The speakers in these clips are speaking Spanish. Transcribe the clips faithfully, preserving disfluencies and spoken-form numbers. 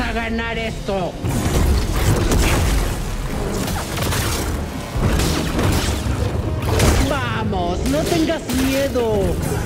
a ganar esto. Vamos, no tengas miedo.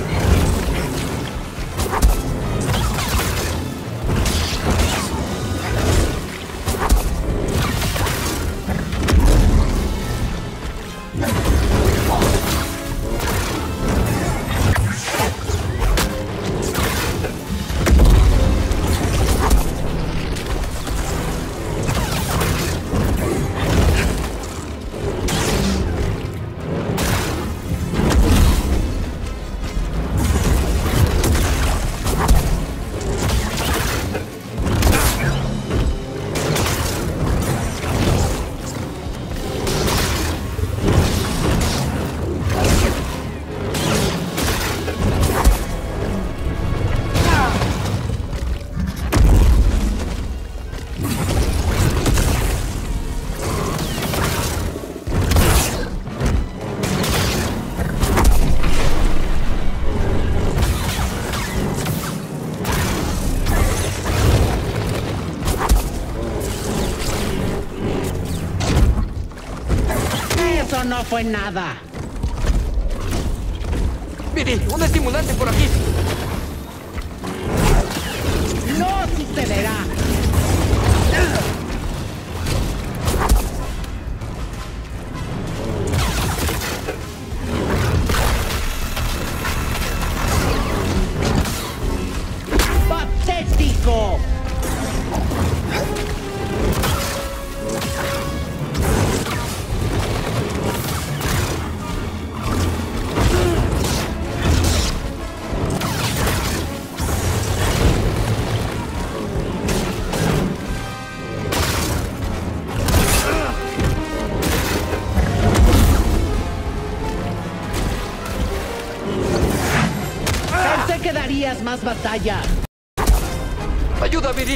Eso no fue nada. Viri, un estimulante por aquí. No sucederá. ¡Patético! Pensé que darías más batalla. ¡Ayuda, Viri!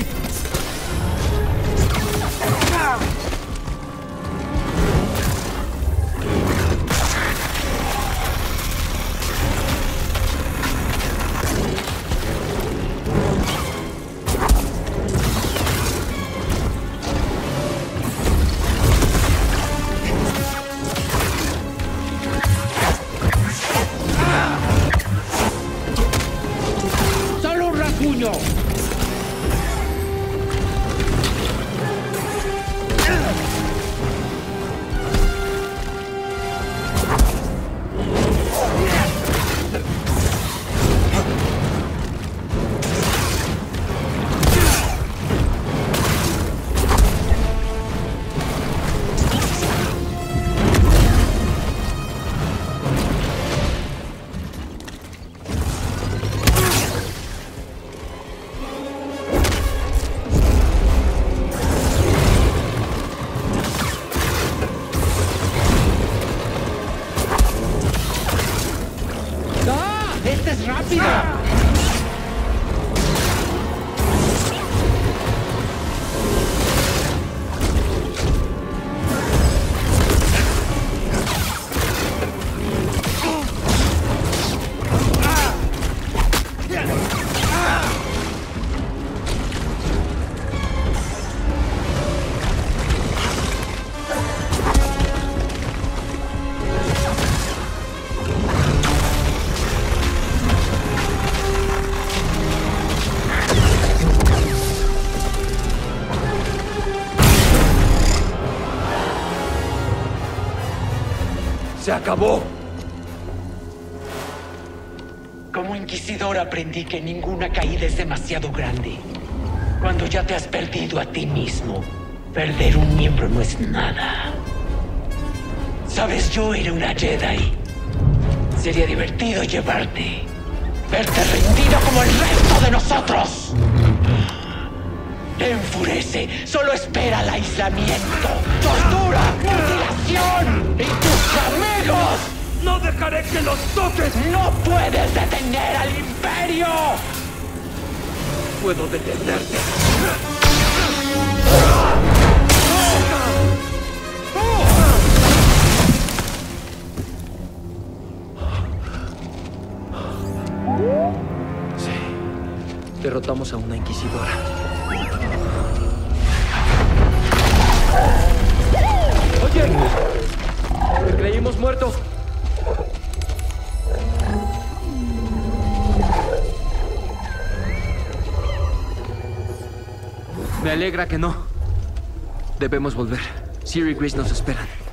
¡Solo un rasguño! ¡Este es rápido! ¡Se acabó! Como inquisidor aprendí que ninguna caída es demasiado grande. Cuando ya te has perdido a ti mismo, perder un miembro no es nada. Sabes, yo era una Jedi. Sería divertido llevarte. Verte rendido como el resto de nosotros. Te enfurece. Solo espera el aislamiento, tortura, mutilación y tus amigos. ¡No dejaré que los toques! ¡No puedes detener al Imperio! Puedo detenerte. Sí. Derrotamos a una inquisidora. Oye, te creímos muerto. Me alegra que no. Debemos volver. Ciri y Grease nos esperan.